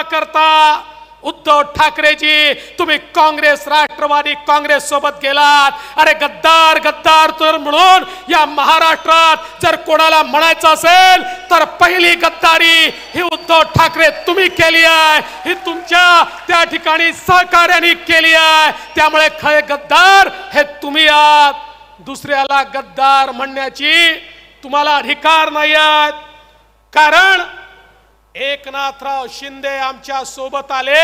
करता उद्धव ठाकरेजी तुम्ही काँग्रेस राष्ट्रवादी काँग्रेस सोबत गेलात। अरे गद्दार गद्दार तर म्हणून या महाराष्ट्रात जर कोणाला म्हणायचं असेल तर पहिली गद्दारी ही उद्धव ठाकरे तुम्ही केली आहे, ही तुमच्या त्या ठिकाणी सहकार्याने केली आहे। त्यामुळे खरे गद्दार हे तुम्ही आहात, दुसऱ्याला गद्दार म्हणण्याची तुम्हाला अधिकार नाही आहे। कारण एकनाथराव शिंदे आमच्या सोबत आले,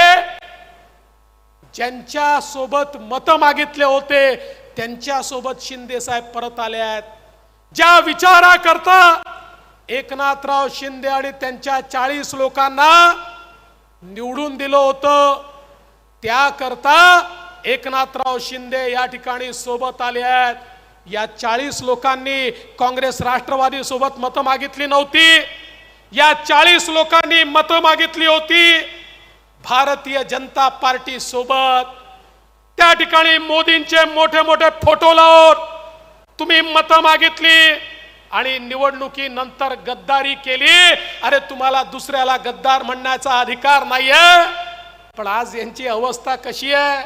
ज्यांच्या सोबत मत मागितले होते त्यांच्या सोबत शिंदे साहेब परत आले आहेत। ज्या विचारा करता एकनाथराव शिंदे आणि त्यांच्या 40 लोकांना निवडून दिलं होतं, त्या करता एकनाथराव शिंदे या ठिकाणी सोबत आले आहेत। या 40 लोकांनी काँग्रेस राष्ट्रवादी सोबत मत मागितली नव्हती, या 40 लोकांनी मत मागितली होती भारतीय जनता पार्टी सोबत। त्या ठिकाणी मोदींचे मोठे मोठे फोटो लावून तुम्ही मत मागितली आणि निवडणुकीनंतर गद्दारी केली। अरे तुम्हाला दुसऱ्याला गद्दार म्हणण्याचा अधिकार नाहीये। पण आज यांची अवस्था कशी आहे?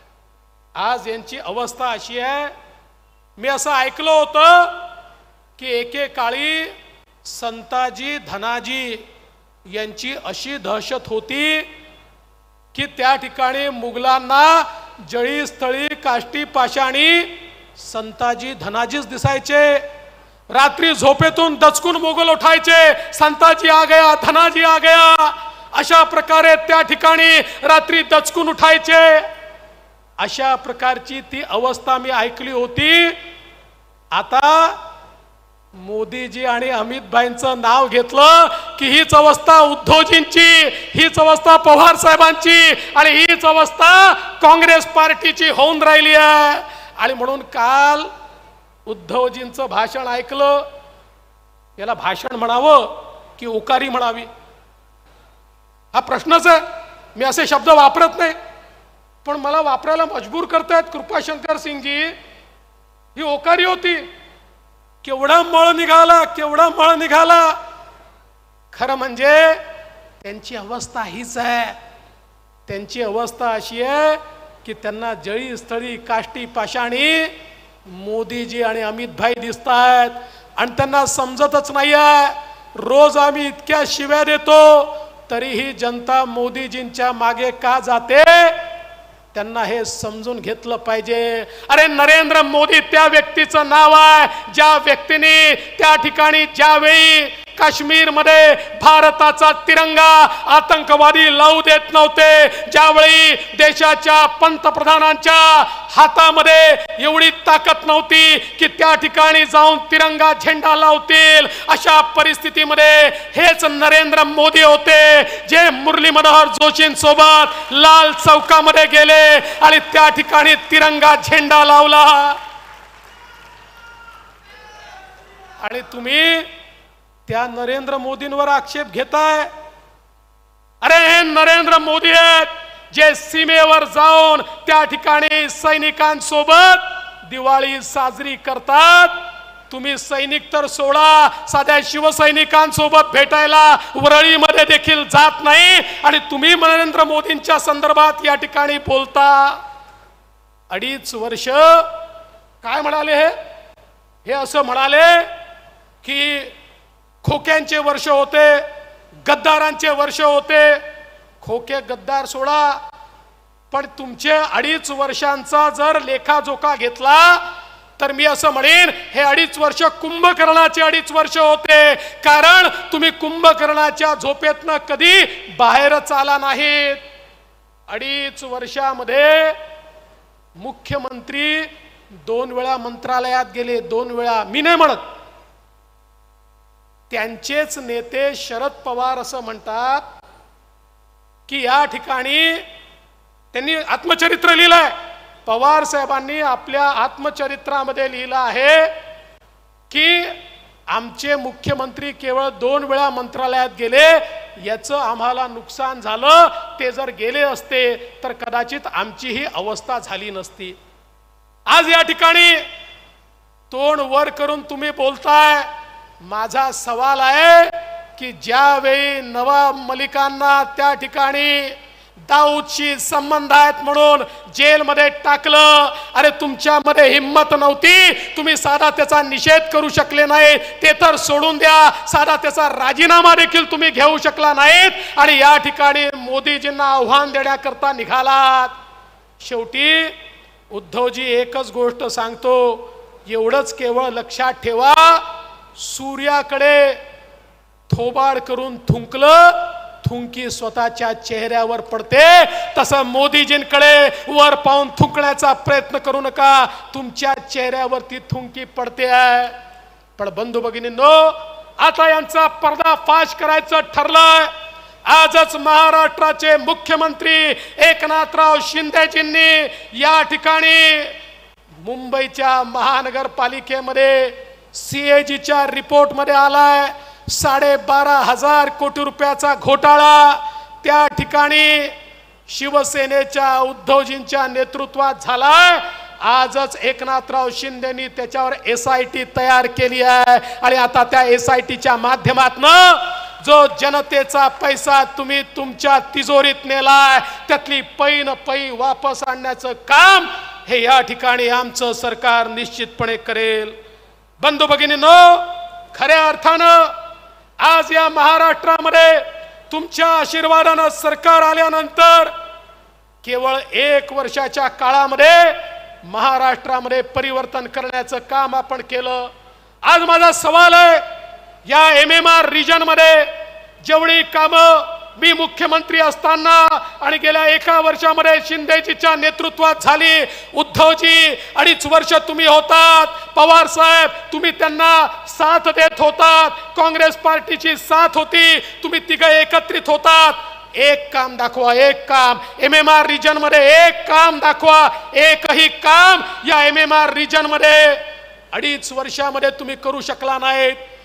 आज यांची अवस्था अशी आहे, मी असं ऐकलं होतं की एकेकाळी संताजी धनाजी यांची अशी दहशत होती की त्या ठिकाणी मुघलांना जळीस्थळी काष्टी पाषाणी संताजी धनाजीच दिसायचे। रात्री झोपेतून दचकून मुघल उठायचे, संताजी आ गया धनाजी आ गया, अशा प्रकारे त्या ठिकाणी रात्री दचकून उठायचे। अशा प्रकारची ती अवस्था मी ऐकली होती। आता मोदीजी आणि अमित भाईंचं नाव घेतलं की हीच अवस्था उद्धवजींची, हीच अवस्था पवार साहेबांची आणि हीच अवस्था काँग्रेस पार्टीची होऊन राहिली आहे। आणि म्हणून काल उद्धवजींचं भाषण ऐकलं, याला भाषण म्हणावं की उकारी म्हणावी हा प्रश्नच आहे। मी असे शब्द वापरत नाही, पण मला वापरायला मजबूर करतायत कृपाशंकर सिंगजी। ही ओकारी होती, केवढा मळ निघाला, केवढा मळ निघाला। खरं म्हणजे त्यांची अवस्था हीच आहे, त्यांची अवस्था अशी आहे की त्यांना जळीस्थळी काष्टी पाषाणी मोदीजी आणि अमित भाई दिसतात आणि त्यांना समजतच नाहीये। रोज आम्ही इतक्या शिव्या देतो तरीही जनता मोदीजींच्या मागे का जाते, त्यांना हे समजून घेतलं पाहिजे। अरे नरेंद्र मोदी त्या व्यक्तीचं नाव आहे ज्या व्यक्तीने त्या ठिकाणी ज्यावेळी काश्मीर मध्ये भारताचा तिरंगा आतंकवादी लावू देत नव्हते, ज्यावेळी देशाच्या पंतप्रधानांच्या हातामध्ये एवढी ताकद नव्हती की त्या ठिकाणी जाऊन तिरंगा झेंडा लावतील, अशा परिस्थितीमध्ये हेच नरेंद्र मोदी होते जे मुरली मनोहर जोशींसोबत लाल चौकामध्ये गेले आणि त्या ठिकाणी तिरंगा झेंडा लावला। आणि तुम्ही त्या नरेंद्र मोदींवर आक्षेप घेताय। अरे हे नरेंद्र मोदी आहेत जे सीमेवर जाऊन त्या ठिकाणी सैनिकांसोबत दिवाळी साजरी करतात। तुम्ही सैनिक तर सोडा, साध्या शिवसैनिकांसोबत भेटायला वरळीमध्ये देखील जात नाही आणि तुम्ही नरेंद्र मोदींच्या संदर्भात या ठिकाणी बोलता। 2.5 वर्ष काय म्हणाले हे असं म्हणाले की खोक्यांचे वर्ष होते, गद्दारांचे वर्ष होते। खोके गद्दार सोडा, पण तुमचे 2.5 वर्षांचा जर लेखाजोखा घेतला तर मी असं म्हणेन हे 2.5 वर्ष कुंभकर्णाचे 2.5 वर्ष होते। कारण तुम्ही कुंभकर्णाच्या झोपेतनं कधी बाहेरच आला नाहीत। 2.5 वर्षामध्ये मुख्यमंत्री 2 वेळा मंत्रालयात गेले, 2 वेळा, मी नाही म्हणत। त्यांचेच नेते शरद पवार असं म्हणतात की या ठिकाणी त्यांनी आत्मचरित्र लिहिलंय, पवार साहेबांनी आपल्या आत्मचरित्रामध्ये लिहिलं आहे की आमचे मुख्यमंत्री केवळ 2 वेळा मंत्रालयात गेले, याचं आम्हाला नुकसान झालं। ते जर गेले असते तर कदाचित आमची ही अवस्था झाली नसती। आज या ठिकाणी तोंड वर करून तुम्ही बोलताय। माझा सवाल आहे की ज्यावेळी नवाब मलिकांना त्या ठिकाणी दाऊदशी संबंध आहेत म्हणून जेलमध्ये टाकलं, अरे तुमच्यामध्ये हिम्मत नव्हती, तुम्ही साधा त्याचा निषेध करू शकले नाही, ते तर सोडून द्या, साधा त्याचा राजीनामा देखील तुम्ही घेऊ शकला नाहीत आणि या ठिकाणी मोदीजींना आव्हान देण्याकरता निघालात। शेवटी उद्धवजी एकच गोष्ट सांगतो, एवढंच केवळ लक्षात ठेवा, सूर्याकडे थोबाड करून थुंकलं, थुंकी स्वतःच्या चेहऱ्यावर पडते, तसं मोदीजींकडे वर पाहून थुंकण्याचा प्रयत्न करू नका, तुमच्या चेहऱ्यावरती थुंकी पडते आहे। पण बंधू भगिनींनो, आता यांचा पर्दाफाश करायचं ठरलंय। आजच महाराष्ट्राचे मुख्यमंत्री एकनाथराव शिंदेजींनी या ठिकाणी मुंबईच्या महानगरपालिकेमध्ये सीएजीच्या रिपोर्टमध्ये आलाय 12,500 कोटी रुपयाचा घोटाळा त्या ठिकाणी शिवसेनेच्या उद्धवजींच्या नेतृत्वात झालाय। आजच एकनाथराव शिंदेनी त्याच्यावर एसआयटी तयार केली आहे आणि आता त्या एसआयटीच्या माध्यमातून जो जनतेचा पैसा तुम्ही तुमच्या तिजोरीत नेलाय त्यातली पै न पै वापस आणण्याचं काम हे या ठिकाणी आमचं सरकार निश्चितपणे करेल। बंधू भगिनींनो, खऱ्या अर्थानं आज या महाराष्ट्रामध्ये तुमच्या आशीर्वादानं सरकार आल्यानंतर केवळ 1 वर्षाच्या काळामध्ये महाराष्ट्रामध्ये परिवर्तन करण्याचं काम आपण केलं। आज माझा सवाल आहे, या एमएमआर रिजन मध्ये जेवढी कामं मी मुख्यमंत्री असताना आणि गेल्या 1 वर्षामध्ये शिंदेजीच्या नेतृत्वात झाली, उद्धवजी 2.5 वर्ष तुम्ही होतात, पवार साहेब तुम्ही त्यांना साथ देत होतात, काँग्रेस पार्टीची साथ होती, तुम्ही तिघे एकत्रित होतात, एक काम दाखवा, एक काम एमएमआर रिजन मध्ये एक काम दाखवा। एकही काम या एमएमआर रिजन मध्ये 2.5 वर्षामध्ये तुम्ही करू शकला नाहीत।